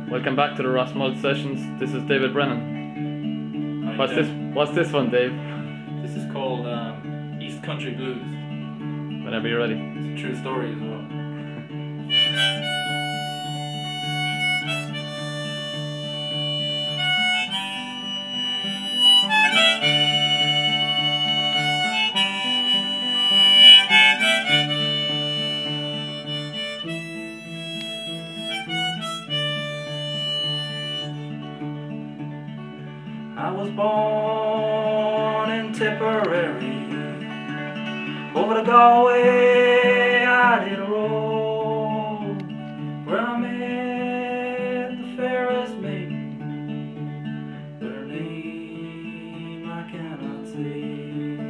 Welcome back to the Ross Mudd Sessions. This is David Brennan. Hi, What's Dave. this? What's this one, Dave? This is called East Country Blues. Whenever you're ready. It's a true story as well. I was born in Tipperary. Over to Galway I did a roll, where I met the fairest maiden, but her name I cannot say.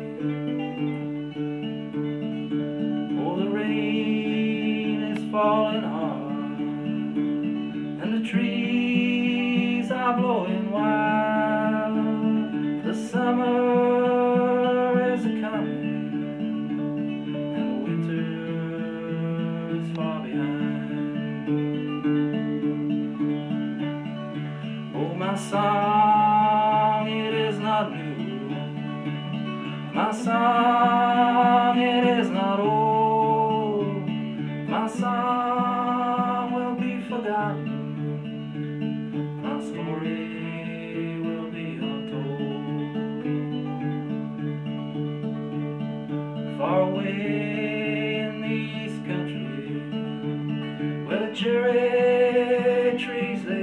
Oh, the rain is falling hard, and the trees are blowing wild. The summer is a-coming, and the winter is far behind. Oh, my song, it is not new. My song, it is not old. My song will be forgotten. My story will be untold. Far away in the East Country, where the cherry trees they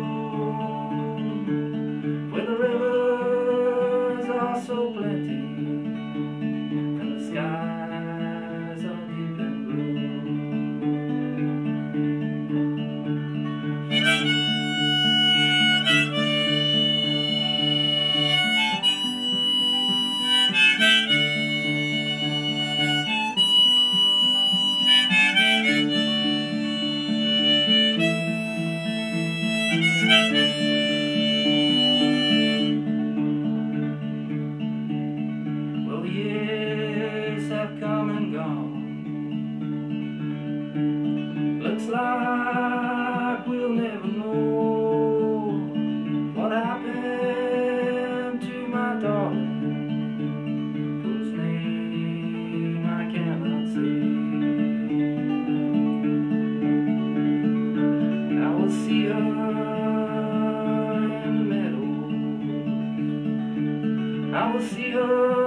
bloom, where the rivers are so plenty, and the skies are deep in blue. Well, the years have come and gone. Looks like we'll never know what happened to my darling, whose name I cannot say. I will see her in the meadows. I will see her